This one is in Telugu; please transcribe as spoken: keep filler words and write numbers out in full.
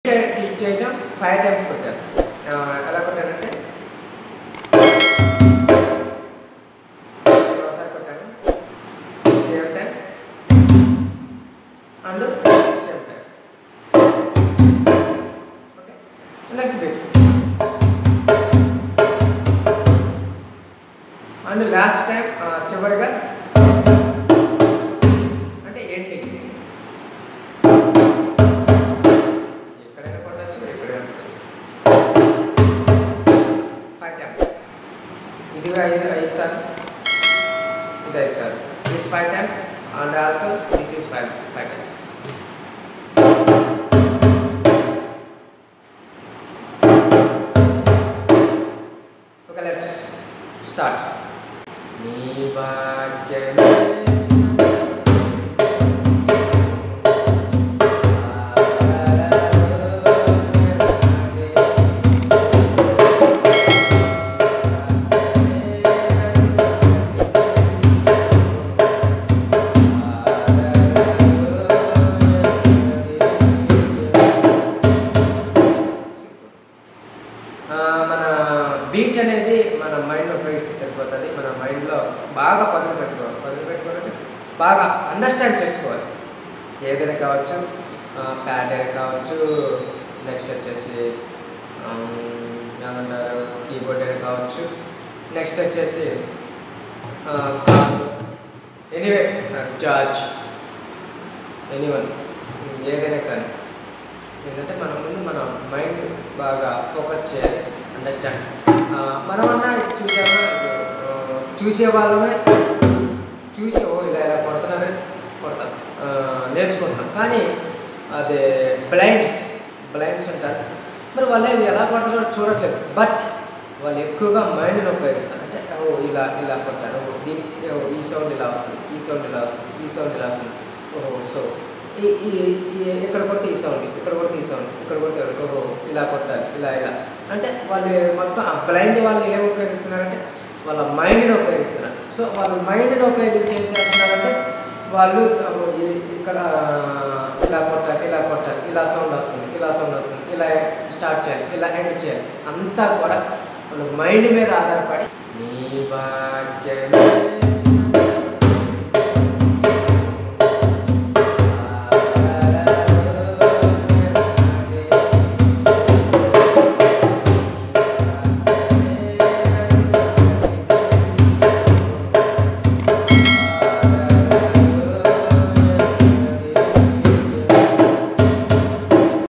టీచ్ చేయడం ఫైవ్ టైమ్స్ కొట్టాను. ఎలా కొట్టానంటే ఒకసారి కొట్టాను, same time and same time. Okay, next beat and last time చివరిగా అంటే ఎండింగ్. ఎక్కడైనా కొట్టచ్చు, ఎక్కడైనా కొట్టచ్చు. Five times. ఇది ఐదు ఐదు సార్లు, ఇది ఐదు సార్లు. This five times and also this is five five times. Okay, let's start. నీ భాగ్యమే మన బీట్ అనేది మన మైండ్లో ఉపయోగిస్తే సరిపోతుంది. మన మైండ్లో బాగా పదును పెట్టుకోవాలి. పదును పెట్టుకోవాలంటే బాగా అండర్స్టాండ్ చేసుకోవాలి. ఏదైనా కావచ్చు, ప్యాడ్ అయినా కావచ్చు, నెక్స్ట్ వచ్చేసి ఏమంటారు కీబోర్డ్ అయినా కావచ్చు, నెక్స్ట్ వచ్చేసి కాంగో, ఎనీవే జార్జ్, ఎనీవన్, ఏదైనా కానీ ఏంటంటే మనం ముందు మన మైండ్ బాగా ఫోకస్ చేయాలి, అండర్స్టాండ్. మనమన్నా చూసామా, చూసే వాళ్ళమే చూసి ఓ ఇలా ఇలా కొడుతున్నారని కొడతాం, నేర్చుకుంటున్నాం. కానీ అదే బ్లైండ్స్ బ్లైండ్స్ ఉంటారు, మరి వాళ్ళు ఎలా కొడుతున్నారో చూడట్లేదు. బట్ వాళ్ళు ఎక్కువగా మైండ్ని ఉపయోగిస్తారు. అంటే ఓ ఇలా ఇలా కొట్టారు, ఓ దీనికి ఈ సౌండ్ ఇలా వస్తుంది, ఈ సౌండ్ ఇలా వస్తుంది, ఈ సౌండ్ ఇలా వస్తుంది, ఓహో సో ఈ ఈ ఇక్కడ కొడితే ఈ సౌండ్, ఇక్కడ కొడితే ఈ సౌండ్, ఇక్కడ కొడితే ఓహో ఇలా కొట్టాలి, ఇలా ఇలా. అంటే వాళ్ళు మొత్తం ఆ బ్లైండ్ వాళ్ళు ఏం ఉపయోగిస్తున్నారంటే వాళ్ళ మైండ్ని ఉపయోగిస్తున్నారు. సో వాళ్ళు మైండ్ని ఉపయోగించి ఏం చేస్తున్నారంటే వాళ్ళు ఇక్కడ ఇలా కొట్టాలి, ఇలా కొట్టాలి, ఇలా సౌండ్ వస్తుంది, ఇలా సౌండ్ వస్తుంది, ఇలా స్టార్ట్ చేయాలి, ఇలా ఎండ్ చేయాలి. అంతా కూడా వాళ్ళు మైండ్ మీద ఆధారపడి నీ భాగ్యమే